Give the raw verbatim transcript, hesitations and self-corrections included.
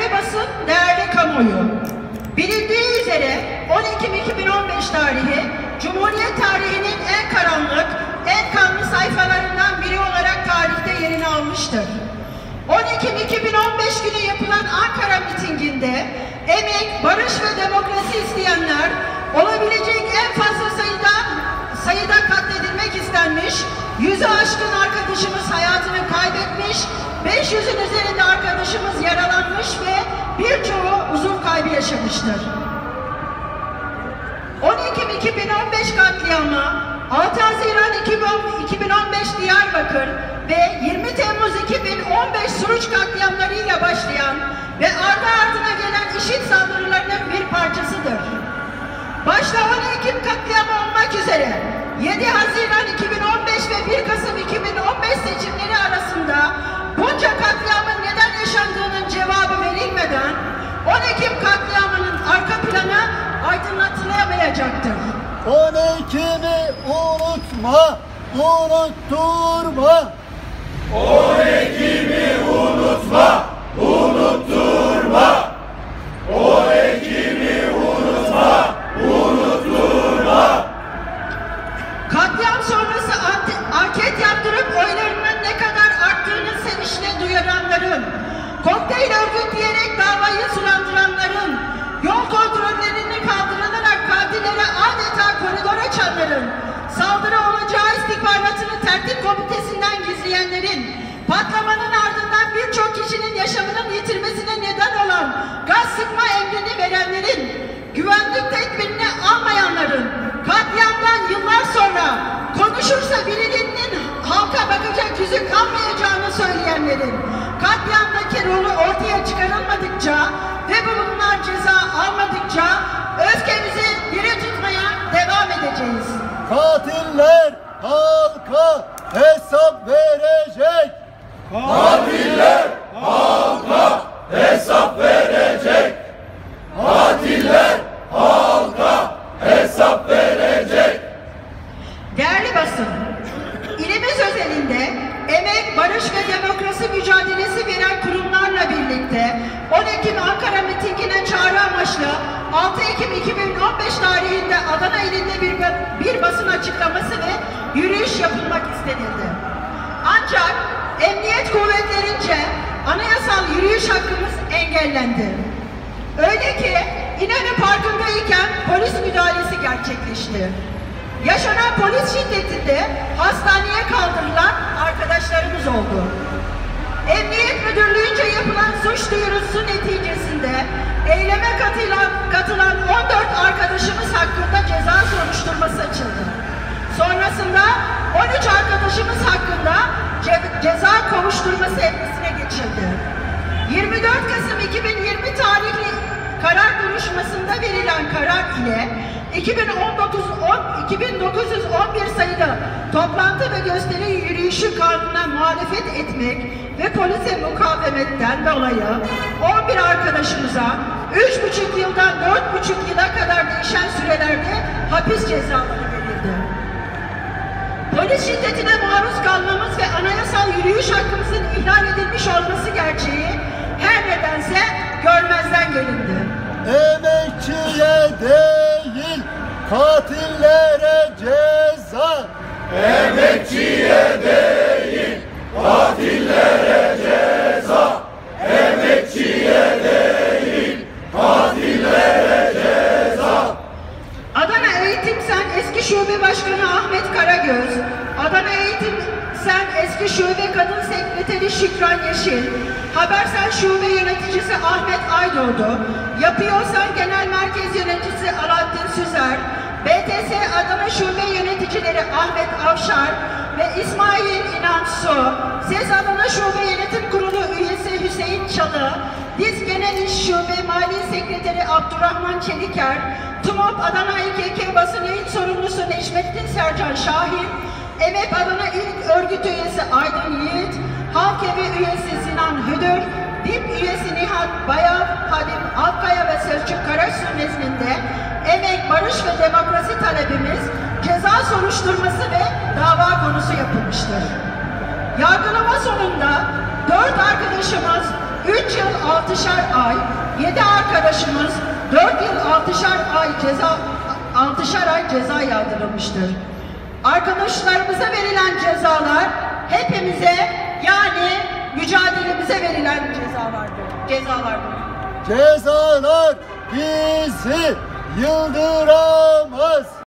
Değerli basın, değerli kamuoyu. Bilindiği üzere on Ekim iki bin on beş tarihi Cumhuriyet tarihinin en karanlık, en kanlı sayfalarından biri olarak tarihte yerini almıştır. on Ekim iki bin on beş günü yapılan Ankara mitinginde emek, barış ve demokrasi isteyenler olabilecek en fazla sayıda sayıda katledilmek istenmiş, yüzü aşkın arkadaşımız hayatını kaybetmiş, beş yüzün üzerinde arkadaşımız yaralanmış ve birçoğu uzuv kaybı yaşamıştır. on Ekim iki bin on beş katliamı, altı Haziran iki bin on beş Diyarbakır ve yirmi Temmuz iki bin on beş Suruç katliamlarıyla başlayan ve ardı ardına gelen IŞİD saldırılarının bir parçasıdır. Başta on Ekim katliamı olmak üzere yedi Haziran iki bin on beş ve bir Kasım iki bin on beş seçimleri arasında bunca katliamın neden yaşandığının cevabı verilmeden on Ekim katliamının arka planı aydınlatılamayacaktır. on Ekim'i unutma, unutturma. on Ekim'i unutma, unutturma. on Ekim'i unutma, unutturma. Katliam sonrası anket yaptırıp oylarının ne kadar arttığını sevinçle duyaranların, kokteyl örgütleyerek davayı sulandıranların, yol kontrollerini kaldırılarak katillere adeta koridor açanların, saldırı olacağı istihbaratını tertip komitesinden gizleyenlerin, patlamanın ardından birçok kişinin yaşamının yitirmesine neden olan gaz sıkma emrini verenlerin, güvenlik tedbirini almayanların, katliamdan yıllar sonra konuşursa birilerinin halka bakacak yüzü kalmayacağını söyleyenlerin, katliamdaki rolü ortaya çıkarılmadıkça ve bunlar ceza almadıkça öfkemizi diri tutmaya devam edeceğiz. Katiller halka hesap verecek. Katiller halka hesap verecek. Katiller halka hesap verecek. Değerli basın, ilimiz özelinde emek, barış ve demokrasi mücadelesi veren kurumlarla birlikte on Ekim Ankara mitingine çağrı amaçlı altı Ekim iki bin on beş tarihinde Adana ilinde bir, bir basın açıklaması ve yürüyüş yapılmak istenildi. Ancak emniyet kuvvetlerince anayasal yürüyüş hakkımız engellendi. Öyle ki İnönü Parkı'ndayken polis müdahalesi gerçekleşti. Yaşanan polis şiddetinde hastaneye kaldırılan arkadaşlarımız oldu. Emniyet Müdürlüğü'nce yapılan suç duyurusu neticesinde eyleme katılan, katılan on dört arkadaşımız hakkında ceza soruşturması açıldı. Sonrasında on üç arkadaşımız hakkında ce ceza kovuşturması emrisine geçildi. yirmi dört Kasım iki bin yirmi tarihli karar duruşmasında verilen karar ile iki bin dokuz yüz on bir sayılı toplantı ve gösteri yürüyüşü kanununa muhalefet etmek ve polise mukavemetten dolayı on bir arkadaşımıza üç buçuk yıldan dört buçuk yıla kadar değişen sürelerde hapis cezaları verildi. Polis şiddetine maruz kalmamız ve anayasal yürüyüş hakkımızın ihlal edilmiş olması gerçeği her nedense görmezden gelindi. Emekçiye değil, katillere ceza. Emekçiye değil, katillere ceza. Emekçiye değil, katillere ceza. Adana Eğitim Sen Eski Şube Başkanı Ahmet Karagöz, Adana Eğitim Sen Eski Şube Kadın Sekreteri Şükran Yeşil, Habersen Şube Yöneticisi Ahmet Aydoğdu, Yapıyorsan Genel Merkez Yöneticisi Alaaddin Süzer, B T S Adana Şube Yöneticileri Ahmet Avşar ve İsmail İnançsu, Ses Adana Şube Yönetim Kurulu Üyesi Hüseyin Çalı, Diz Genel İş Şube Mali Sekreteri Abdurrahman Çeliker, TUMOP Adana İ K K Basın İl Sorumlusu Neşmettin Sercan Şahin, Emek Adana İl Örgüt Üyesi Aydın Yiğit, Halk Evi Üyesi Sinan Hüdür, D İ P Üyesi Nihat Bayav, Halim Alkaya ve Selçuk Karasu nezdinde emek, barış ve demokrasi talebimiz ceza soruşturması ve dava konusu yapılmıştır. Yargılama sonunda dört arkadaşımız üç yıl altışar ay, yedi arkadaşımız dört yıl altışar ay ceza altışar ay ceza yağdırılmıştır. Arkadaşlarımıza verilen cezalar hepimize, yani mücadelemize verilen cezalardır. Cezalardır. Cezalar bizi yıldıramaz.